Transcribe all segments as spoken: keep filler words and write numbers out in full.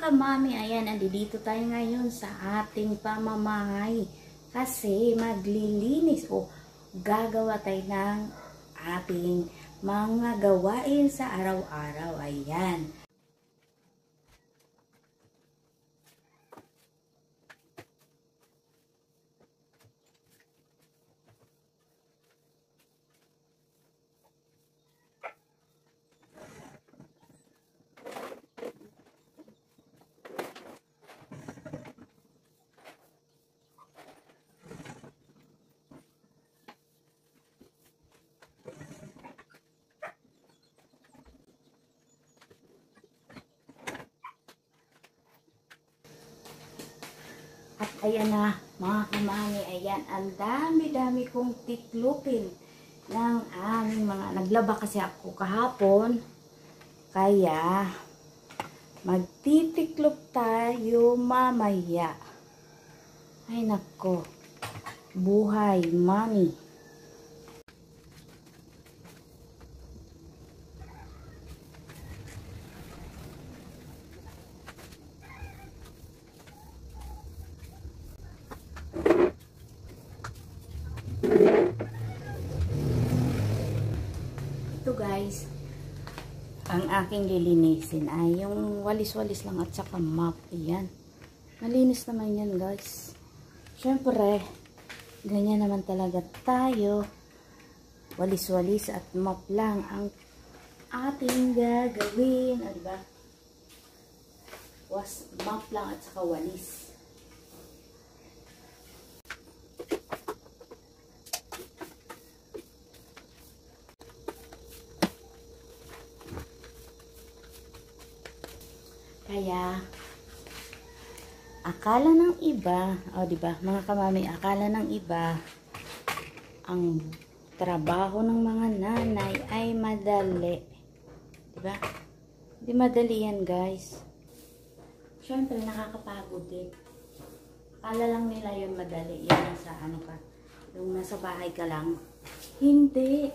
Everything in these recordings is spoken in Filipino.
kamami, ayan, andito tayo ngayon sa ating pamamahay. Kasi maglilinis o gagawa tayo ng ating mga gawain sa araw-araw. Ayan. At ayan na, mga kamami, ayan, ang dami-dami kong tiklupin ng aming mga, naglaba kasi ako kahapon, kaya magtitiklop tayo mamaya. Ay nako, buhay, mami. Ito guys, ang aking lilinisin ay yung walis-walis lang at saka mop. Ayan, malinis naman yan guys. Syempre, ganyan naman talaga tayo. Walis-walis at mop lang ang ating gagawin. O diba? Was, mop lang at saka walis. Kaya, akala ng iba, o diba, mga kamami, akala ng iba, ang trabaho ng mga nanay ay madali. Diba? Hindi madali yan, guys. Siyempre, nakakapagod din. Akala lang nila yun madali. Yan nasa, ano ka, yung nasa bahay ka lang. Hindi.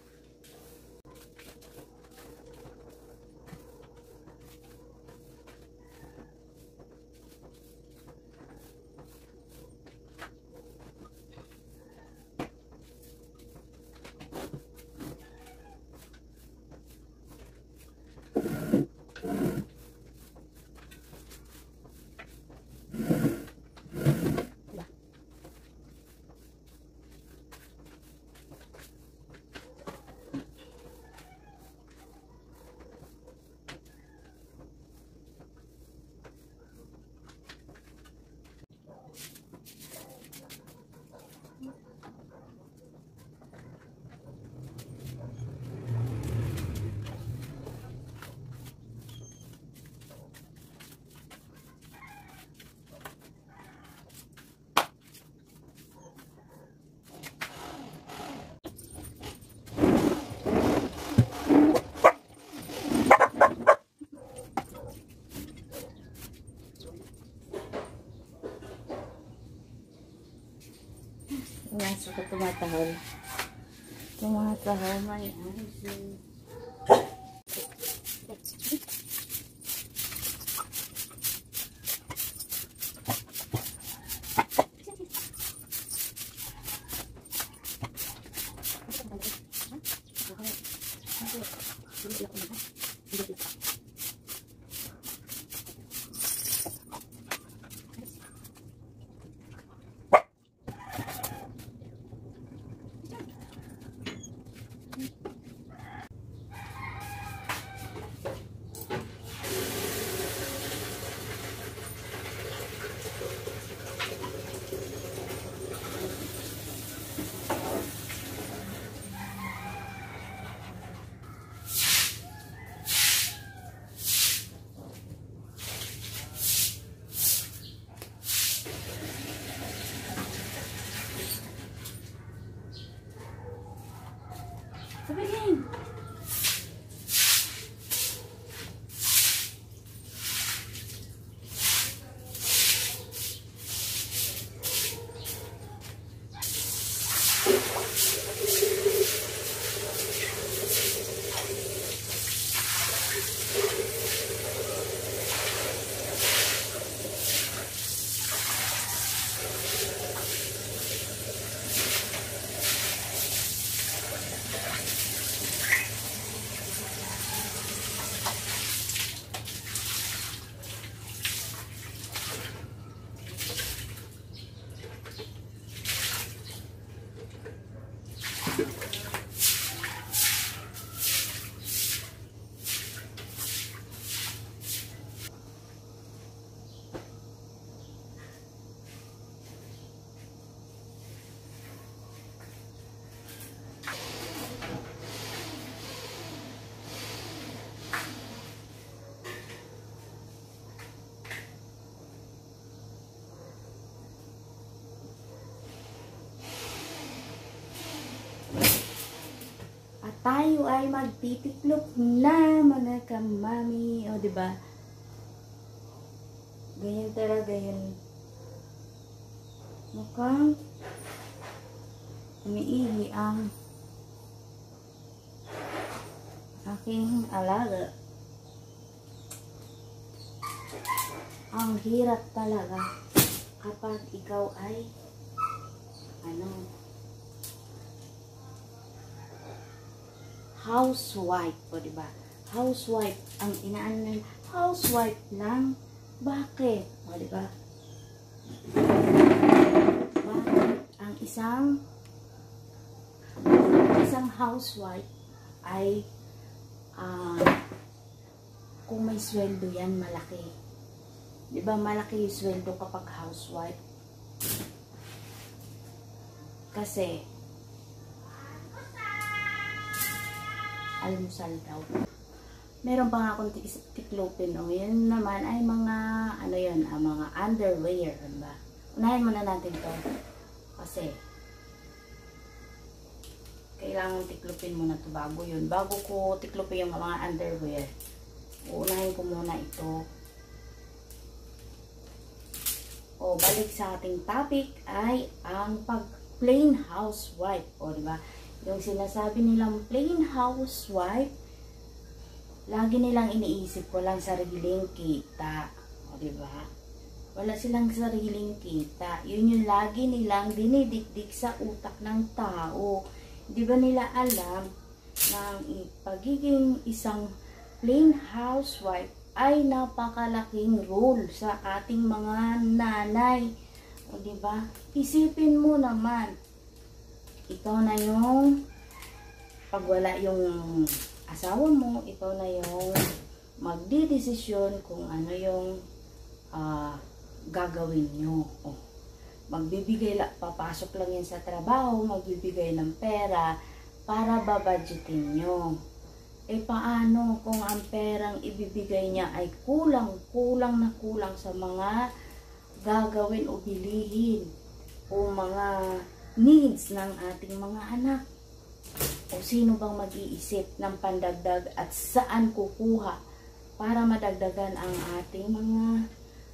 Yan, suka tumatahol. Tumatahol, may ansin. Sabihin. tayo ay magtitiklop na mga kamami. O, diba? Ganyan talaga yun. Mukhang umiihi ang aking alaga. Ang hirap talaga kapag ikaw ay ano, housewife, o diba? Housewife, ang inaan ng housewife lang. Bakit? O diba? Bakit ang isang isang housewife ay uh, kung may sweldo yan, malaki. Diba malaki yung sweldo kapag housewife? Kasi almusal daw. Meron pa nga akong tiklopin. O, yun naman ay mga, ano yun, ah, mga underwear. Diba? Unahin muna natin to. Kasi, kailangan tiklopin muna to bago yun. Bago ko tiklopin yung mga underwear, uunahin ko muna ito. O, balik sa ating topic ay ang pag plain housewife. O, diba? Yung sinasabi nilang plain housewife, lagi nilang iniisip, walang sariling kita. O, diba? Wala silang sariling kita. Yun yung lagi nilang dinidikdik sa utak ng tao. Di ba nila alam na ang pagiging isang plain housewife ay napakalaking role sa ating mga nanay. O, diba? Isipin mo naman, ikaw na yung, pag wala yung asawa mo, ikaw na yung magdidesisyon kung ano yung uh, gagawin nyo. Oh, magbibigay lang, papasok lang yan sa trabaho, magbibigay ng pera para babudgetin nyo. Eh paano kung ang perang ibibigay niya ay kulang, kulang na kulang sa mga gagawin o bilihin o mga needs ng ating mga anak? O sino bang mag-iisip ng pandagdag at saan kukuha para madagdagan ang ating mga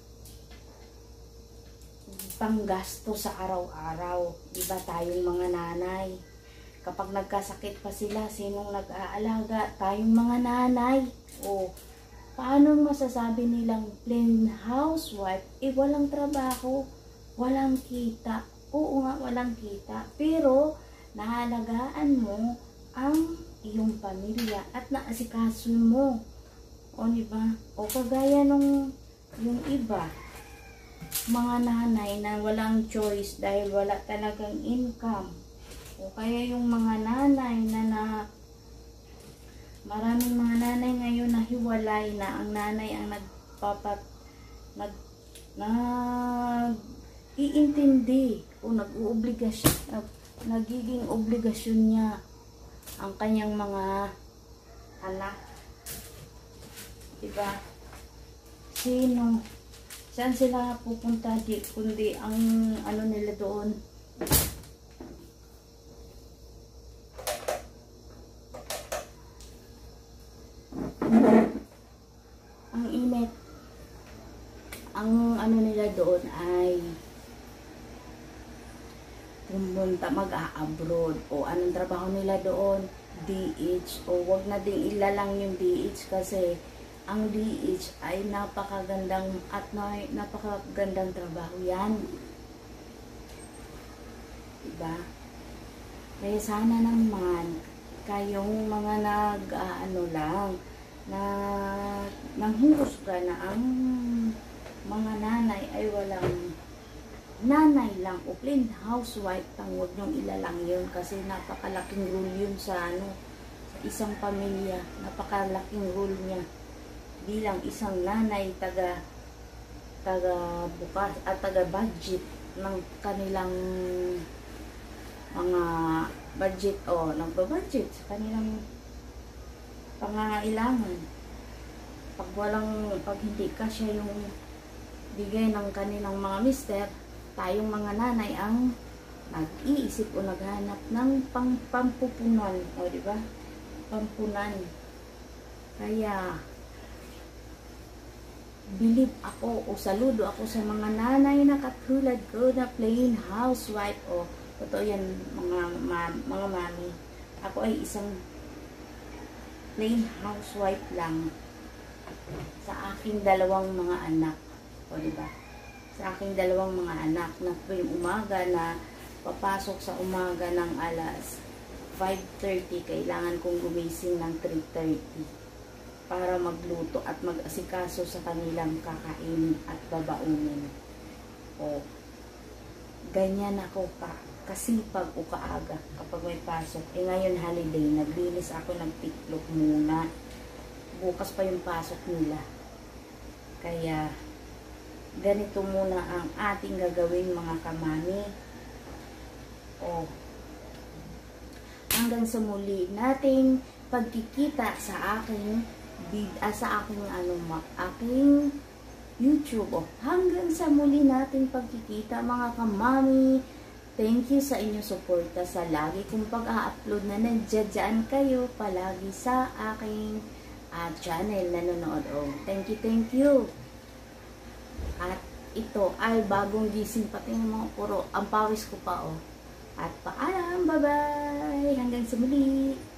panggasto sa araw-araw? Diba tayong mga nanay, kapag nagkasakit pa sila, sinong nag-aalaga? Tayong mga nanay. O paano masasabi nilang plain housewife? Eh walang trabaho, walang kita. Oo nga, walang kita. Pero, nahalagaan mo ang iyong pamilya at naasikaso mo. O, diba? O, kagaya nung yung iba, mga nanay na walang choice dahil wala talagang income. O, kaya yung mga nanay na na maraming mga nanay ngayon na hiwalay na ang nanay ang nagpapat nag nag iintindi o nag-uubligasyon, nag, nagiging obligasyon niya ang kanyang mga anak. Diba? Sino? Saan sila pupunta? Di, kundi ang ano nila doon. Ang init. Ang ano nila doon ay pumunta, mag-a-abroad. O anong trabaho nila doon? D H. O wag na ding ilalang yung D H kasi ang D H ay napakagandang at napakagandang trabaho yan. Diba? Kaya sana naman kayong mga nag-ano lang na nanghuhusga na ang mga nanay ay walang nanay lang o plain housewife lang, huwag niyong ilalang yun kasi napakalaking role yun sa ano, sa isang pamilya. Napakalaking role niya bilang isang nanay, taga taga bukas at taga budget ng kanilang mga budget o nagbabudget sa kanilang pangangailangan. Pag walang, pag hindi kasya yung bigay ng kanilang mga mister, tayong mga nanay ang nag-iisip o naghanap ng pang pampupunan. O, diba? pampunan. Kaya, bilib ako o saludo ako sa mga nanay na katulad ko na plain housewife. O, totoo yan mga, ma, mga mami. Ako ay isang plain housewife lang sa aking dalawang mga anak. O, diba? Sa aking dalawang mga anak na tuwing umaga na papasok sa umaga ng alas five thirty, kailangan kong gumising ng three thirty para magluto at mag-asikaso sa kanilang kakainin at babaunin. O, ganyan ako ka, kasipag o kaaga kapag may pasok. Eh ngayon holiday, naglinis ako, nagtiklop muna. Bukas pa yung pasok nila. Kaya, ganito muna ang ating gagawin mga kamami. O, hanggang sa muli nating pagkikita sa aking bid, ah, sa aking ano ma, aking YouTube. O, hanggang sa muli nating pagkikita mga kamami. Thank you sa inyong suporta sa lagi kong pag-a-upload na nandiyan kayo palagi sa aking uh, channel nanonood. O, thank you, thank you. At ito ay bagong gising pati ng mga puro. Ang pawis ko pa, oh. At paalam, bye-bye! Hanggang sa muli!